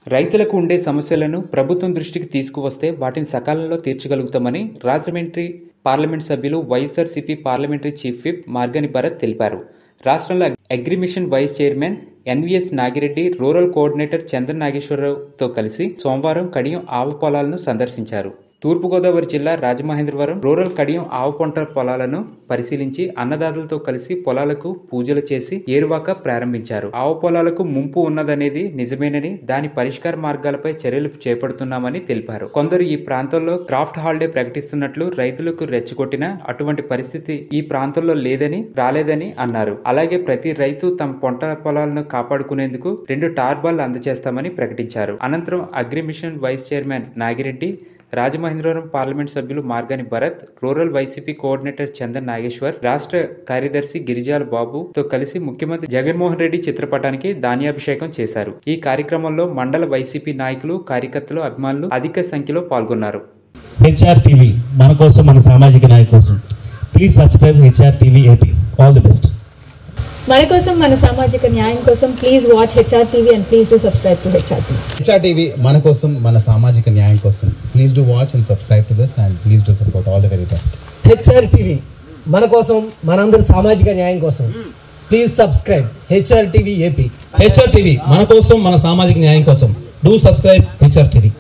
రైతులకు ఉండే సమస్యలను ప్రభుత్వం దృష్టికి తీసుకువస్తే వాటిని సకాలంలో తీర్చగలుగుతామని రాజమండ్రి పార్లమెంట్ సభ్యులు YSRCP parliamentary chief whip Margani Bharat తెలిపారు. రాష్ట్రంలో agri mission vice chairman NVS Nagireddy, rural coordinator Chandra నాగేశ్వరరావుతో కలిసి సోమవారం కడియం ఆవు పొలాలను సందర్శించారు. తూర్పుగోదావరి జిల్లా రాజమహేంద్రవరం రూరల్ కడియం ఆవు పంట పొలాలను పరిశీలించి అన్నదాతలతో కలిసి పొలాలకు పూజలు చేసి ఏరువాక ప్రారంభించారు. ఆవు పొలాలకు ముంపు ఉన్నదనేది నిజమేనని, దాని పరిష్కార మార్గాలపై చర్యలు చేపడుతున్నామని తెలిపారు. కొందరు ఈ ప్రాంతంలో క్రాఫ్ట్ హాలిడే ప్రకటిస్తున్నట్లు రైతులకు రెచ్చగొట్టినా అటువంటి పరిస్థితి ఈ ప్రాంతంలో రాలేదని అన్నారు. అలాగే ప్రతి రైతు తమ పంట పొలాలను కాపాడుకునేందుకు 2 టార్బాల్ అందజేస్తామని ప్రకటించారు. అనంతరం agri mission vice chairman Nagireddy, Rajamahendravaram parliament సభ్యులు Margani Bharat, rural YCP coordinator Chandan Nageswar, రాష్ట్ర కార్యదర్శి గిరిజాల బాబుతో కలిసి ముఖ్యమంత్రి జగన్మోహన్ రెడ్డి చిత్రపటానికి ధాన్యాభిషేకం చేశారు. ఈ కార్యక్రమంలో మండల వైసీపీ నాయకులు, కార్యకర్తలు, అభిమానులు అధిక సంఖ్యలో పాల్గొన్నారు. హెచ్ఆర్ టీవీ మన కోసం, మన సామాజిక న్యాయం కోసం. Please subscribe HR TV AP. All the best. మన కోసం, మన సామాజిక న్యాయం కోసం please watch HR TV and please do subscribe to HR TV. HR TV మన కోసం, మన సామాజిక న్యాయం కోసం. Please do watch and subscribe to this and please do support. All the very best. HR TV మన కోసం, మనందరి సామాజిక న్యాయం కోసం. Please subscribe HR TV AP. HR TV మన కోసం, మన సామాజిక న్యాయం కోసం. Do subscribe HR TV.